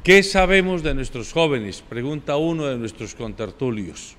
¿Qué sabemos de nuestros jóvenes?, pregunta uno de nuestros contertulios.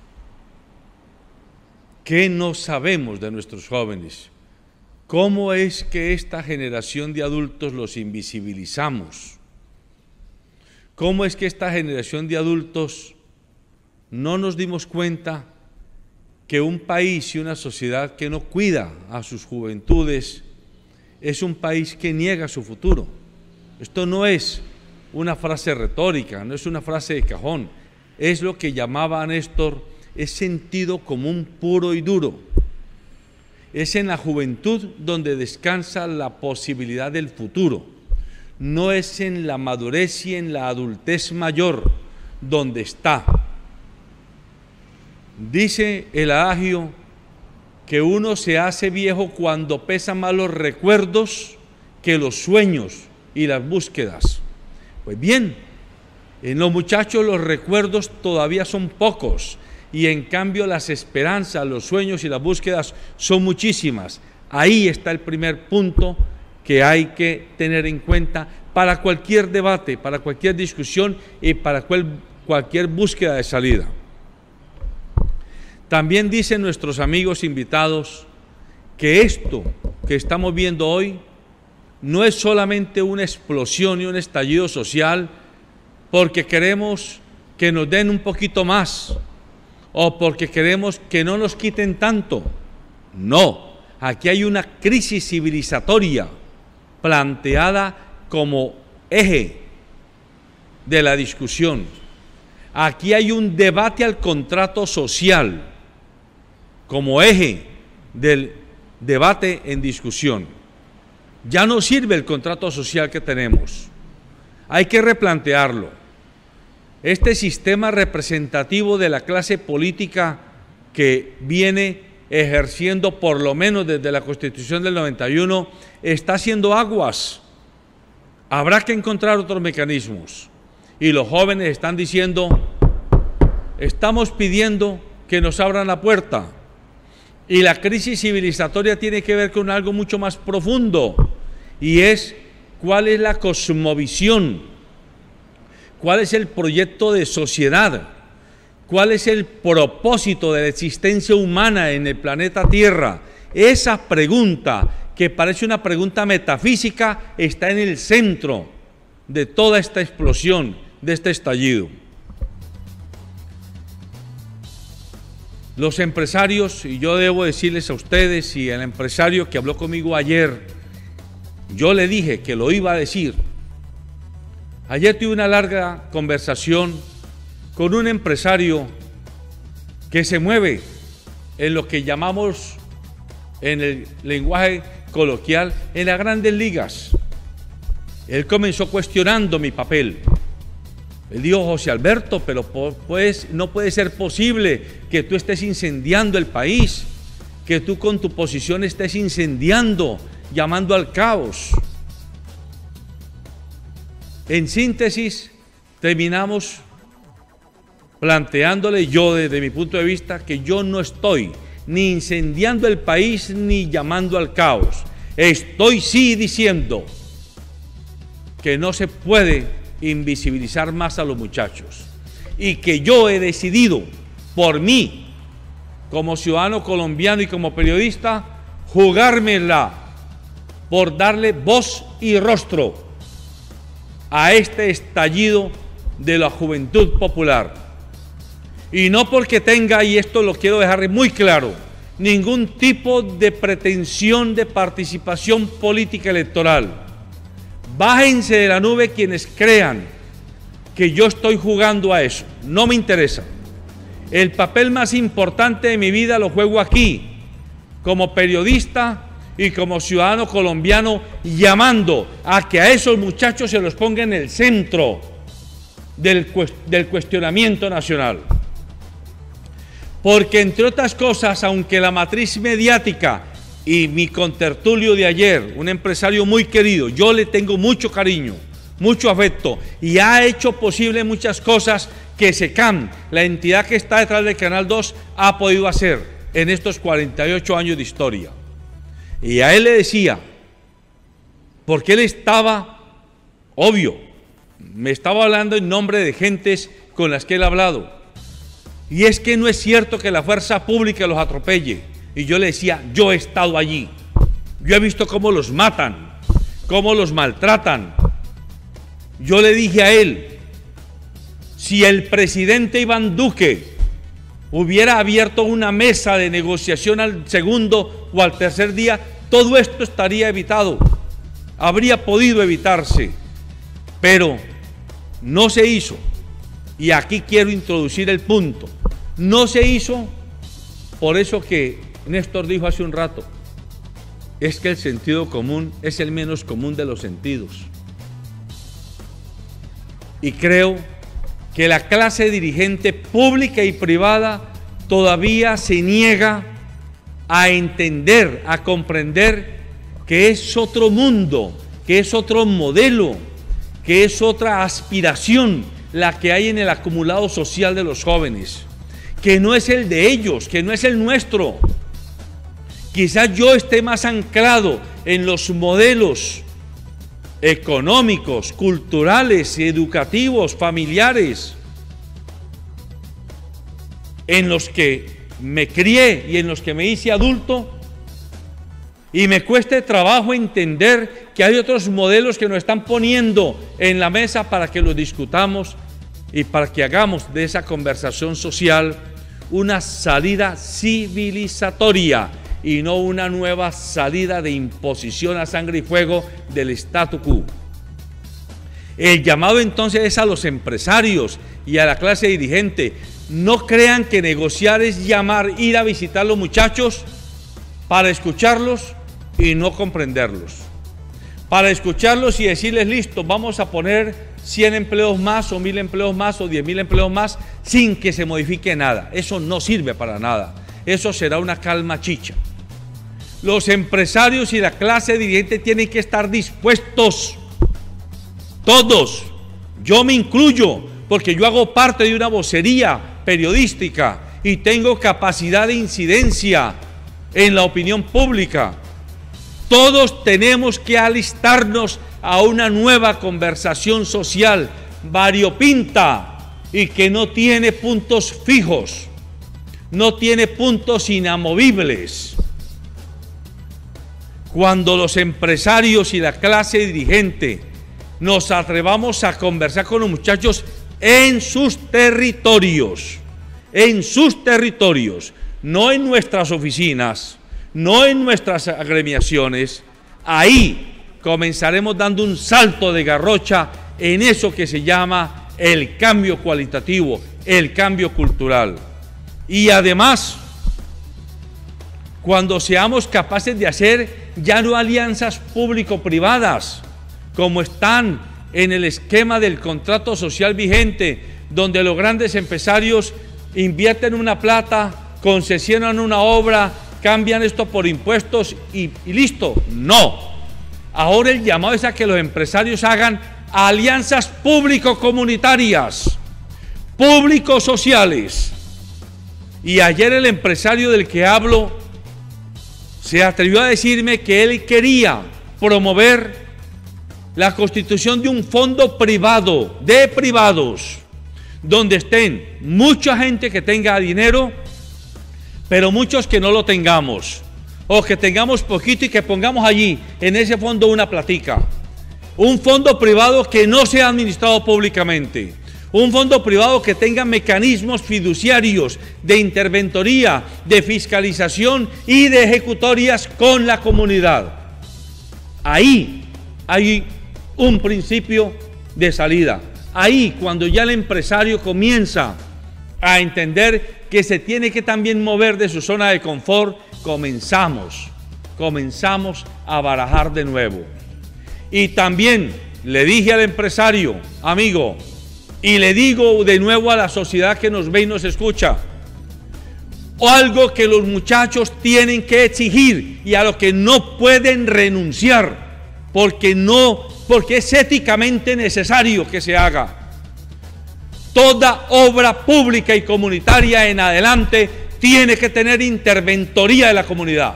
¿Qué no sabemos de nuestros jóvenes? ¿Cómo es que esta generación de adultos los invisibilizamos? ¿Cómo es que esta generación de adultos no nos dimos cuenta que un país y una sociedad que no cuida a sus juventudes es un país que niega su futuro? Esto no es una frase retórica, no es una frase de cajón, es lo que llamaba Néstor, es sentido común puro y duro. Es en la juventud donde descansa la posibilidad del futuro, no es en la madurez y en la adultez mayor donde está. Dice el adagio que uno se hace viejo cuando pesan más los recuerdos que los sueños y las búsquedas. Pues bien, en los muchachos los recuerdos todavía son pocos y en cambio las esperanzas, los sueños y las búsquedas son muchísimas. Ahí está el primer punto que hay que tener en cuenta para cualquier debate, para cualquier discusión y para cualquier búsqueda de salida. También dicen nuestros amigos invitados que esto que estamos viendo hoy no es solamente una explosión y un estallido social porque queremos que nos den un poquito más o porque queremos que no nos quiten tanto. No, aquí hay una crisis civilizatoria planteada como eje de la discusión. Aquí hay un debate al contrato social como eje del debate en discusión. Ya no sirve el contrato social que tenemos, hay que replantearlo. Este sistema representativo de la clase política que viene ejerciendo por lo menos desde la Constitución del 91 está haciendo aguas. Habrá que encontrar otros mecanismos. Y los jóvenes están diciendo, estamos pidiendo que nos abran la puerta. Y la crisis civilizatoria tiene que ver con algo mucho más profundo, y es cuál es la cosmovisión, cuál es el proyecto de sociedad, cuál es el propósito de la existencia humana en el planeta Tierra. Esa pregunta, que parece una pregunta metafísica, está en el centro de toda esta explosión, de este estallido. Los empresarios, y yo debo decirles a ustedes y al empresario que habló conmigo ayer, yo le dije que lo iba a decir. Ayer tuve una larga conversación con un empresario que se mueve en lo que llamamos en el lenguaje coloquial en las grandes ligas. Él comenzó cuestionando mi papel. Él dijo, José Alberto, pero pues no puede ser posible que tú estés incendiando el país, que tú con tu posición estés incendiando, llamando al caos. En síntesis, terminamos planteándole yo desde mi punto de vista que yo no estoy ni incendiando el país ni llamando al caos. Estoy sí diciendo que no se puede invisibilizar más a los muchachos y que yo he decidido por mí como ciudadano colombiano y como periodista jugármela por darle voz y rostro a este estallido de la juventud popular, y no porque tenga, y esto lo quiero dejar muy claro, ningún tipo de pretensión de participación política electoral. Bájense de la nube quienes crean que yo estoy jugando a eso, no me interesa. El papel más importante de mi vida lo juego aquí, como periodista y como ciudadano colombiano, llamando a que a esos muchachos se los ponga en el centro del cuestionamiento nacional. Porque entre otras cosas, aunque la matriz mediática y mi contertulio de ayer, un empresario muy querido, yo le tengo mucho cariño, mucho afecto, y ha hecho posible muchas cosas que SECAM, la entidad que está detrás del Canal 2, ha podido hacer en estos 48 años de historia. Y a él le decía, porque él estaba, obvio, me estaba hablando en nombre de gentes con las que él ha hablado. Y es que no es cierto que la fuerza pública los atropelle. Y yo le decía, yo he estado allí. Yo he visto cómo los matan, cómo los maltratan. Yo le dije a él, si el presidente Iván Duque hubiera abierto una mesa de negociación al segundo o al tercer día, todo esto estaría evitado, habría podido evitarse, pero no se hizo. Y aquí quiero introducir el punto. No se hizo por eso que Néstor dijo hace un rato, es que el sentido común es el menos común de los sentidos. Y creo que la clase dirigente pública y privada todavía se niega a entender, a comprender que es otro mundo, que es otro modelo, que es otra aspiración la que hay en el acumulado social de los jóvenes, que no es el de ellos, que no es el nuestro. Quizás yo esté más anclado en los modelos económicos, culturales, educativos, familiares, en los que me crié y en los que me hice adulto, y me cueste trabajo entender que hay otros modelos que nos están poniendo en la mesa para que los discutamos y para que hagamos de esa conversación social una salida civilizatoria y no una nueva salida de imposición a sangre y fuego del statu quo. El llamado entonces es a los empresarios y a la clase dirigente. No crean que negociar es llamar, ir a visitar a los muchachos para escucharlos y no comprenderlos. Para escucharlos y decirles, listo, vamos a poner 100 empleos más o 1000 empleos más o 10.000 empleos más sin que se modifique nada. Eso no sirve para nada. Eso será una calma chicha. Los empresarios y la clase dirigente tienen que estar dispuestos, todos, yo me incluyo, porque yo hago parte de una vocería periodística y tengo capacidad de incidencia en la opinión pública. Todos tenemos que alistarnos a una nueva conversación social variopinta y que no tiene puntos fijos, no tiene puntos inamovibles. Cuando los empresarios y la clase dirigente nos atrevamos a conversar con los muchachos en sus territorios, no en nuestras oficinas, no en nuestras agremiaciones, ahí comenzaremos dando un salto de garrocha en eso que se llama el cambio cualitativo, el cambio cultural. Y además, cuando seamos capaces de hacer ya no alianzas público-privadas, como están en el esquema del contrato social vigente, donde los grandes empresarios invierten una plata, concesionan una obra, cambian esto por impuestos y listo. No. Ahora el llamado es a que los empresarios hagan alianzas público-comunitarias, público-sociales. Y ayer el empresario del que hablo se atrevió a decirme que él quería promover la constitución de un fondo privado, de privados, donde estén mucha gente que tenga dinero, pero muchos que no lo tengamos, o que tengamos poquito y que pongamos allí, en ese fondo, una platica. Un fondo privado que no sea administrado públicamente. Un fondo privado que tenga mecanismos fiduciarios de interventoría, de fiscalización y de ejecutorias con la comunidad. Ahí hay un principio de salida. Ahí, cuando ya el empresario comienza a entender que se tiene que también mover de su zona de confort, comenzamos a barajar de nuevo. Y también le dije al empresario, amigo, y le digo de nuevo a la sociedad que nos ve y nos escucha, algo que los muchachos tienen que exigir y a lo que no pueden renunciar, porque es éticamente necesario que se haga. Toda obra pública y comunitaria en adelante tiene que tener interventoría de la comunidad.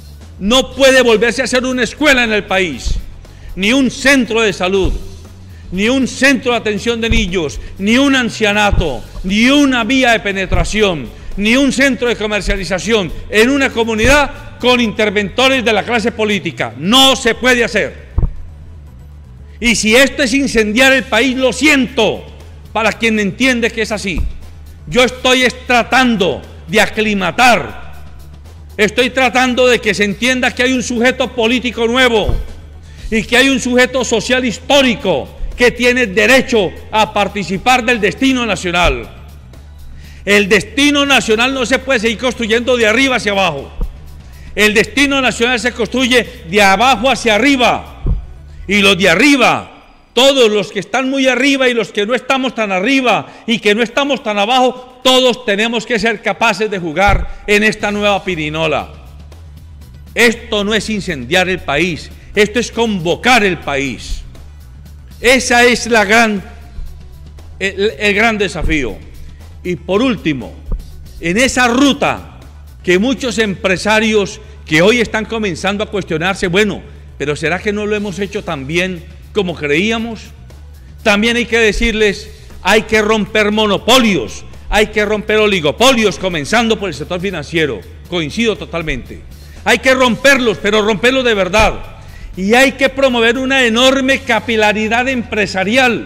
No puede volverse a hacer una escuela en el país, ni un centro de salud, ni un centro de atención de niños, ni un ancianato, ni una vía de penetración, ni un centro de comercialización en una comunidad con interventores de la clase política. No se puede hacer. Y si esto es incendiar el país, lo siento, para quien entiende que es así. Yo estoy tratando de aclimatar, estoy tratando de que se entienda que hay un sujeto político nuevo y que hay un sujeto social histórico que tiene derecho a participar del destino nacional. El destino nacional no se puede seguir construyendo de arriba hacia abajo. El destino nacional se construye de abajo hacia arriba. Y los de arriba, todos los que están muy arriba y los que no estamos tan arriba y que no estamos tan abajo, todos tenemos que ser capaces de jugar en esta nueva pirinola. Esto no es incendiar el país, esto es convocar el país. Esa es el gran desafío. Y por último, en esa ruta que muchos empresarios que hoy están comenzando a cuestionarse, bueno, pero ¿será que no lo hemos hecho tan bien como creíamos? También hay que decirles, hay que romper monopolios, hay que romper oligopolios, comenzando por el sector financiero. Coincido totalmente. Hay que romperlos, pero romperlos de verdad. Y hay que promover una enorme capilaridad empresarial.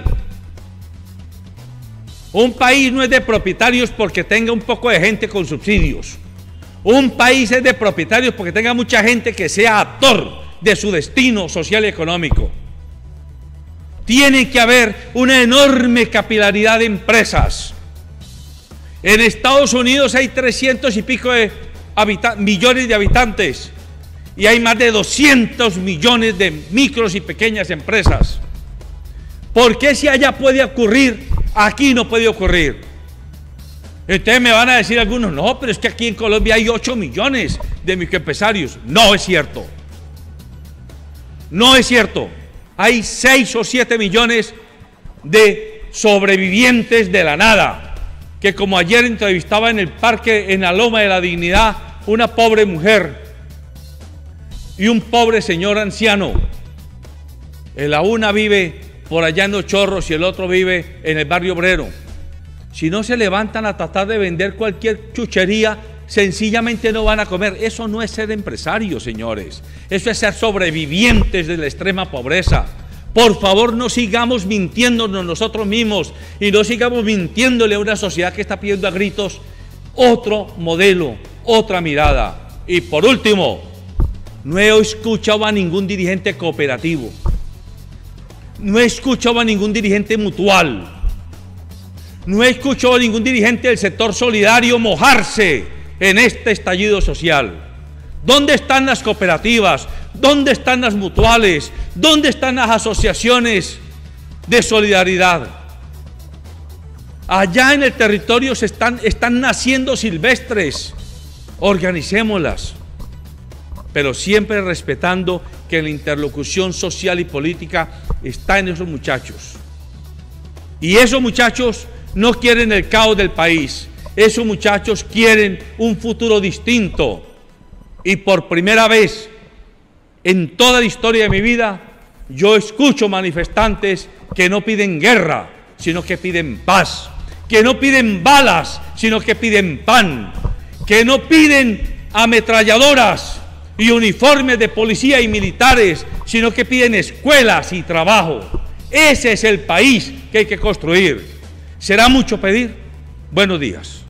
Un país no es de propietarios porque tenga un poco de gente con subsidios. Un país es de propietarios porque tenga mucha gente que sea actor de su destino social y económico. Tiene que haber una enorme capilaridad de empresas. En Estados Unidos hay 300 y pico de millones de habitantes y hay más de 200 millones de micros y pequeñas empresas. ¿Por qué si allá puede ocurrir, aquí no puede ocurrir? Entonces me van a decir algunos, no, pero es que aquí en Colombia hay 8 millones de microempresarios. No es cierto. No es cierto. Hay 6 o 7 millones de sobrevivientes de la nada, que como ayer entrevistaba en el parque, en la Loma de la Dignidad, una pobre mujer y un pobre señor anciano. La una vive por allá en Los Chorros y el otro vive en el barrio obrero. Si no se levantan a tratar de vender cualquier chuchería, sencillamente no van a comer. Eso no es ser empresarios, señores. Eso es ser sobrevivientes de la extrema pobreza. Por favor, no sigamos mintiéndonos nosotros mismos y no sigamos mintiéndole a una sociedad que está pidiendo a gritos otro modelo, otra mirada. Y por último, no he escuchado a ningún dirigente cooperativo. No he escuchado a ningún dirigente mutual. No he escuchado a ningún dirigente del sector solidario mojarse en este estallido social. ¿Dónde están las cooperativas? ¿Dónde están las mutuales? ¿Dónde están las asociaciones de solidaridad? Allá en el territorio están naciendo silvestres. Organicémoslas, pero siempre respetando que la interlocución social y política está en esos muchachos. Y esos muchachos no quieren el caos del país. Esos muchachos quieren un futuro distinto. Y por primera vez en toda la historia de mi vida, yo escucho manifestantes que no piden guerra, sino que piden paz. Que no piden balas, sino que piden pan. Que no piden ametralladoras y uniformes de policía y militares, sino que piden escuelas y trabajo. Ese es el país que hay que construir. ¿Será mucho pedir? Buenos días.